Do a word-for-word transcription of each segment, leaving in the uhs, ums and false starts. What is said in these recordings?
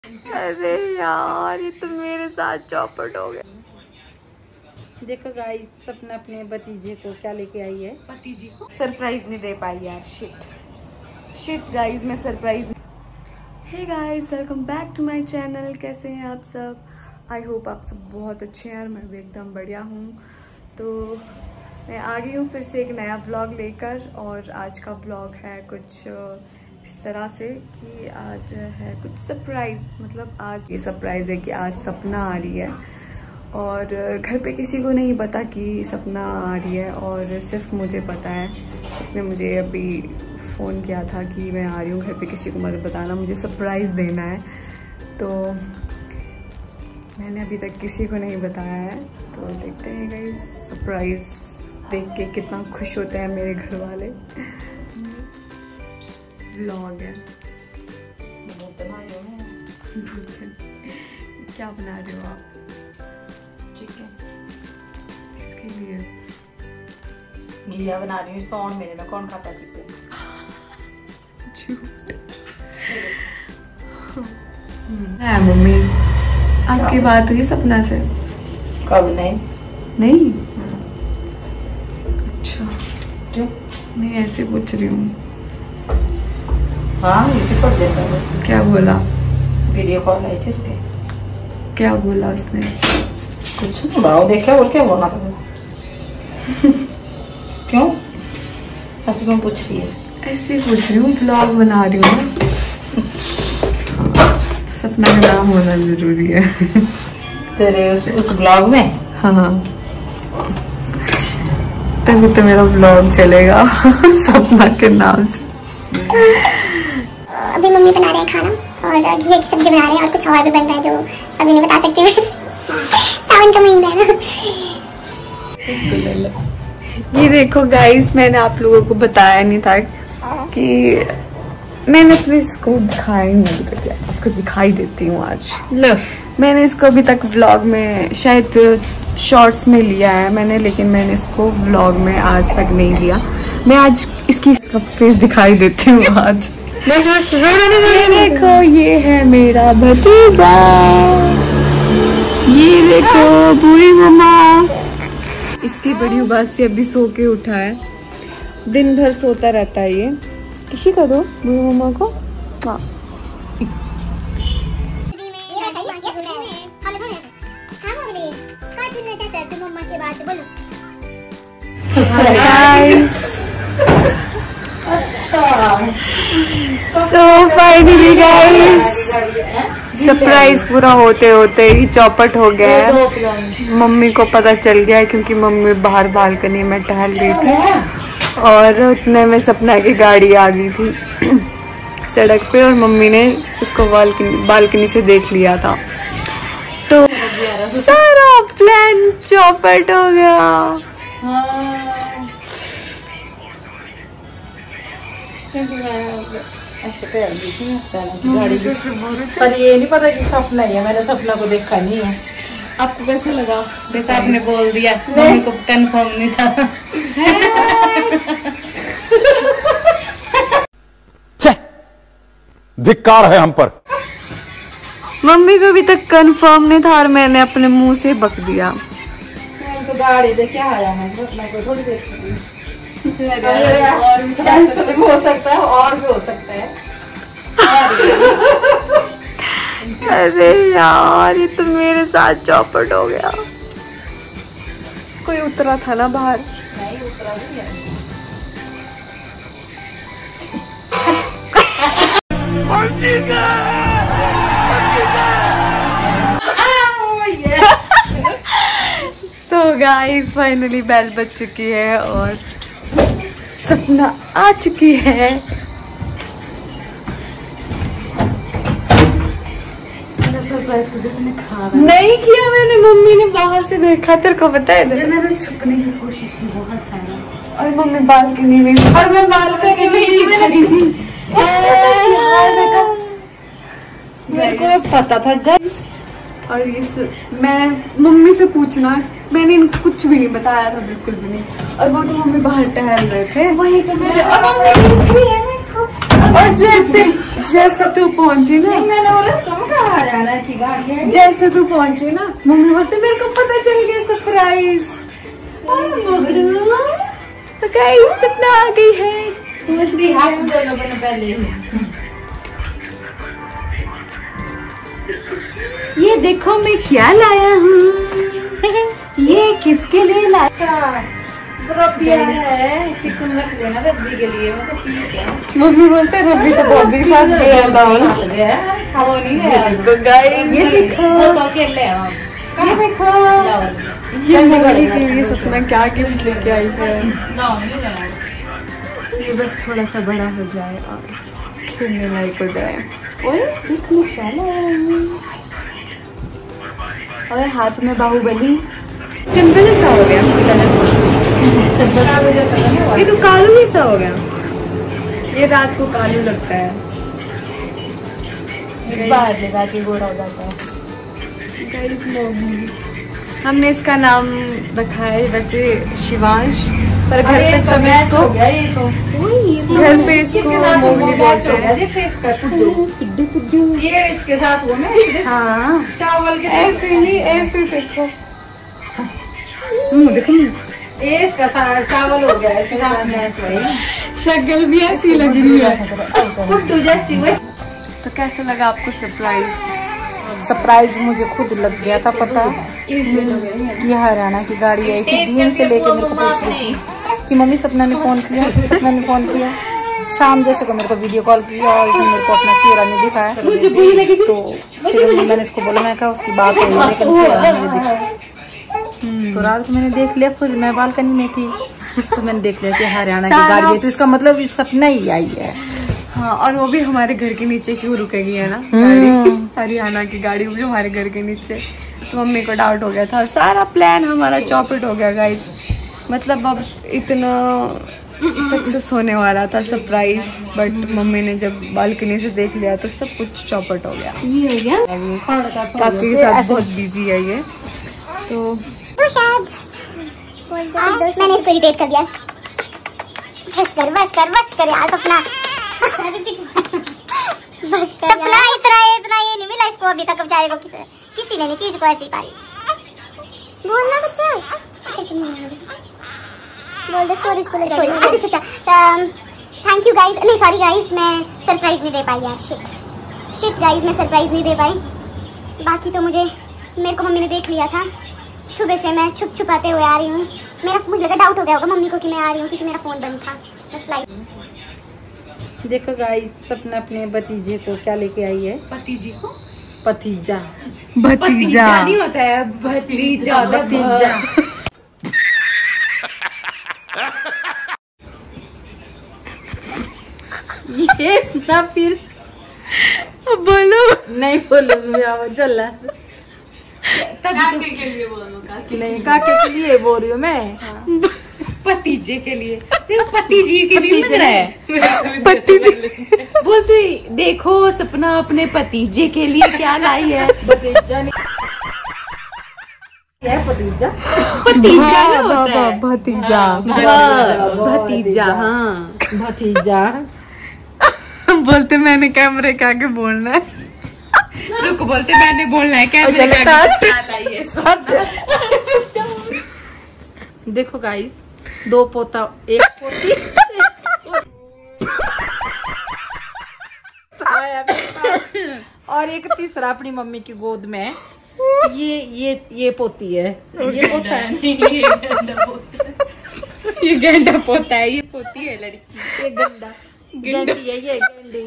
अरे यार ये तो मेरे साथ चौपट हो गया। देखो गाइस, सपना अपने भतीजे को क्या लेके आई है। भतीजी को सरप्राइज नहीं दे पाई यार। शिट शिट गाइस, मैं surprise. Hey guys, welcome back to my channel. कैसे हैं आप सब? आई होप आप सब बहुत अच्छे हैं और मैं भी एकदम बढ़िया हूँ। तो मैं आ गई हूँ फिर से एक नया ब्लॉग लेकर, और आज का ब्लॉग है कुछ इस तरह से कि आज है कुछ सरप्राइज। मतलब आज ये सरप्राइज है कि आज सपना आ रही है और घर पे किसी को नहीं पता कि सपना आ रही है, और सिर्फ मुझे पता है। उसने मुझे अभी फ़ोन किया था कि मैं आ रही हूँ, घर पे किसी को मत बताना, मुझे सरप्राइज़ देना है। तो मैंने अभी तक किसी को नहीं बताया है, तो देखते हैं गाइस सरप्राइज़ देख के कितना खुश होते हैं मेरे घर वाले। व्लॉग है। क्या बना रहे हो आप? चिकन। किसके लिए? घिया बना रही हूँ सौन मेरे में, कौन खाता चिकन? झूठ है मम्मी। आपकी बात हुई सपना से? कब? नहीं नहीं। अच्छा क्यों? नहीं, ऐसे पूछ रही हूँ। हाँ, नीचे पढ़ देता है। क्या बोला? वीडियो कॉल आई थी उसके। क्या बोला उसने? कुछ नहीं, भाव देखा और क्या बोलना था। क्यों ऐसे क्यों पूछ रही है? ऐसे पूछ रही हूँ, ब्लॉग बना रही हूँ। सपना का नाम होना जरूरी है। तेरे उस उस ब्लॉग में? हाँ, तभी तो मेरा ब्लॉग चलेगा सपना के नाम से। अभी मम्मी बना रहे हैं खाना और घी की सब्जी बना रहे हैं, और कुछ और भी बन रहा है जो अभी नहीं बता सकती मैं। सावन का महीना है ना। ये देखो गाइस, मैंने आप लोगों को बताया नहीं था कि मैंने अपने इसको दिखाया ही नहीं अभी तक। इसको दिखाई देती हूँ आज। लो, मैंने इसको अभी तक व्लॉग में, शायद शॉर्ट्स में लिया है मैंने, लेकिन मैंने इसको व्लॉग में आज तक नहीं लिया। मैं आज इसकी इसका फेस दिखाई देती हूँ आज। देखो, ये है मेरा भतीजा। ये देखो बूढ़ी मम्मा, इतनी बड़ी उबास से अभी सो के उठा है। दिन भर सोता रहता है ये। किसी का दो बूढ़ी मम्मा को। हाँ, सो फाइनली गाइस, सरप्राइज पूरा होते होते ही चौपट हो गया है। मम्मी को पता चल गया है क्योंकि मम्मी बाहर बालकनी में टहल रही थी और उतने में सपना की गाड़ी आ गई थी सड़क पे, और मम्मी ने इसको बालकनी बालकनी से देख लिया था, तो सारा प्लान चौपट हो गया। पर ये नहीं पता कि सपना ही है, मैंने सपना को देखा नहीं है। आपको कैसे लगा? बेटा आपने बोल दिया, मम्मी को कंफर्म नहीं था। धिक्कार है हम पर। मम्मी को भी तक कंफर्म नहीं था और मैंने अपने मुंह से बक दिया। तो गाड़ी देख क्या आया है, सपना को थोड़ी देखी। और भी कैंसिल भी हो सकता है और भी हो सकता है। अरे यार ये तो मेरे साथ चौपट हो गया। कोई उतरा था ना बाहर? नहीं उतरा नहीं है। सो गाइस, फाइनली बेल बज चुकी है और सपना आ चुकी है। सरप्राइज को भी खराब नहीं किया मैंने, मम्मी ने बाहर से देखा। तेरे को पता है? मैंने छुपने की कोशिश की बहुत सारा, और मम्मी बालकनी में, और मैं बालकनी में ही खड़ी थी। मेरे को पता था गाइस। और ये स... मैं मम्मी से पूछना, मैंने इनको कुछ भी नहीं बताया था, बिल्कुल भी नहीं। और वो तो मम्मी बाहर टहल रहे थे, वही तो मेरे और मम्मी भी है मेरे को। और जैसे जैसे तू पहुंची ना, मैंने बोला कहाँ हरियाणा की गाड़ी है। जैसे तू पहुंची ना, मम्मी बोलते मेरे को पता चल गया सरप्राइज। तो गाइस सपना आ गई है। हाथ दोनों बने पहले ये देखो मैं क्या लाया हूँ। ये किसके लिए लाया? रबिया है, चिकन रख देना रब्बी के लिए। वो तो ठीक है। मम्मी बोलते हैं रब्बी तो बहुत ही साथ गया था। वो नहीं है तो गाइस ये देखो, वो तो अकेले हैं। ये देखो, ये मेरे के लिए सपना क्या गिफ्ट लेके आई है। ये बस थोड़ा सा बड़ा हो जाए और खेलने लायक हो जाए। ओए देखो क्या लाया हूँ। और हाथ में बाहुबली टिम्पल जैसा हो गया। ये तो कालू जैसा हो गया। ये रात को कालू लगता है, बाहर से रात को गोरा हो जाता है। हमने इसका नाम रखा है वैसे शिवांश, पर घर पे सब इसको घर पे इसको मोगली बोलते हैं। ये इसके साथ हुआ ना। हाँ टावल के ऐसे ही, ऐसे देखो मुँह देखो, ये इसका टावल हो गया इसके साथ मैच हुई। शक्ल भी ऐसी लग रही है, फुट्टू जैसी हुई। तो कैसा लगा आपको सरप्राइज? सरप्राइज मुझे खुद लग गया था पता कि हरियाणा की गाड़ी आई थी। दिन से लेकर मेरे को पूछ रही थी कि मम्मी सपना ने फोन किया, सपना ने फोन किया। शाम जैसे को मेरे को वीडियो कॉल किया और इसने मेरे को अपना चेहरा नहीं दिखाया। तो फिर मैंने इसको बोला, मैं कहा उसकी बात हुई लेकिन चेहरा नहीं दिखा। तो रात को मैंने देख लिया, खुद मैं बालकनी में थी तो मैंने देख लिया कि हरियाणा की गाड़ी है। तो इसका मतलब इस सपना ही आई है। हाँ, और वो भी हमारे घर के नीचे क्यों रुकेगी है ना गाड़ी, हरियाणा की गाड़ी भी हमारे घर के नीचे। तो मम्मी को डाउट हो गया था और सारा प्लान हमारा चौपट हो गया गाइस। मतलब अब इतना सक्सेस होने वाला था सरप्राइज, बट मम्मी ने जब बालकनी से देख लिया तो सब कुछ चौपट हो गया। ये हो गया काकी के साथ बहुत बिजी है ये। तो मैंने इसको इरिटेट कर दिया। बस कर बस कर बस कर यार सपना। सपना इतना इतना ये नहीं मिला इसको अभी तक बेचारे को। किसी किसी ने नहीं की इसको ऐसी पारी। बोलना बच्चा, बोल दे स्टोरी स्कूल जाएगी। अच्छा अच्छा, थैंक यू गाइस। नहीं सॉरी गाइस, मैं सरप्राइज नहीं दे पाई यार। शिट शिट गाइस, मैं सरप्राइज नहीं दे पाई। बाकी तो मुझे मेरे को मम्मी ने देख लिया था। सुबह से मैं छुप छुपाते हुए आ रही हूँ। मेरा मुझे लगा डाउट हो गया होगा मम्मी को कि मैं आ रही हूँ, क्योंकि मेरा फोन बंद था। बस लाइक देखो गाइस, सपना अपने भतीजे को क्या लेके आई है। भतीजी को भतीजा भतीजा नहीं होता है, भतीजा भतीजा। ये ना फिर बोलो नहीं बोलो चल काके के लिए बोलो, काके नहीं काके के लिए बोल रही हूँ मैं। हाँ। भतीजे के लिए, देखो भतीजी के लिए लग रहा है। भतीजे बोलते देखो सपना अपने भतीजे के लिए क्या लाई है। भतीजा नहीं है, भतीजा भतीजा ना होता है। भतीजा भतीजा हाँ भतीजा। बोलते मैंने कैमरे के आगे बोलना है। रुको, बोलते मैंने बोलना है कैमरे के आगे। देखो गाइस, दो पोता एक पोती और एक तीसरा अपनी मम्मी की गोद में। ये ये ये पोती है, ये पोता है। ये गेंडा पोता है, ये पोती है लड़की। ये गंडा गेंडी है, ये गेंडी।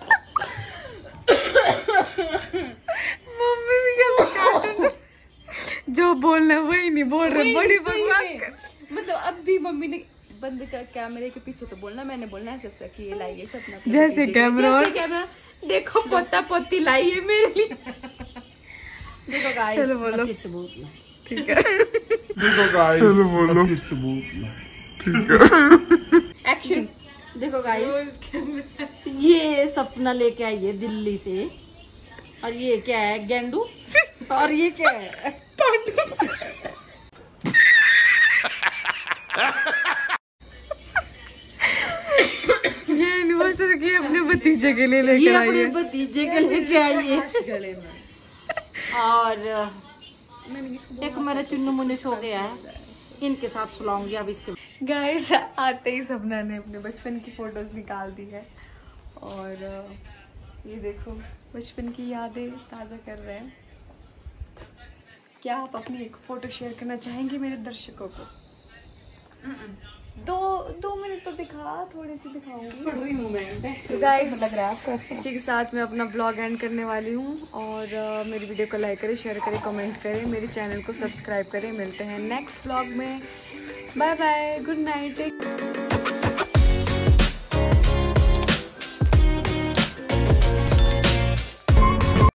मम्मी भी कैसे जो बोलना है वही नहीं बोल रहे, बड़ी बकवास कर। मतलब अब भी मम्मी ने बंद का कैमरे के पीछे तो बोलना, मैंने बोलना ऐसा ऐसा कि ये लाइए सपना जैसे कैमरा और कैमरा। देखो पोता पोती लाई है मेरे लिए। देखो गाइस, चलो बोलो फिर से बोल लो, ठीक है। देखो गाइस, चलो बोलो फिर से बोल लो, ठीक है। एक्शन। देखो गाइस, ये सपना लेके आई है दिल्ली से। और ये क्या है, गेंडू। और ये क्या है, ये नहीं बोल सकती कि अपने भतीजे के लिए लेकर आई है। भतीजे के लेके आई है। और एक मेरा चुन्नू मुन्नू सो गया है, इनके साथ सुलाऊंगी अब इसके। गाइस आते ही सपना ने अपने बचपन की फोटोज निकाल दी है और ये देखो बचपन की यादें ताज़ा कर रहे हैं। क्या आप अपनी एक फोटो शेयर करना चाहेंगे मेरे दर्शकों को? दो दो मिनट तो दिखा, थोड़ी सी दिखाऊंगी। तो गाइस इसी के साथ मैं अपना ब्लॉग एंड करने वाली हूँ और uh, मेरी वीडियो को लाइक करें, शेयर करें, कमेंट करें, मेरे चैनल को सब्सक्राइब करें। मिलते हैं नेक्स्ट ब्लॉग में। Bye bye, good night.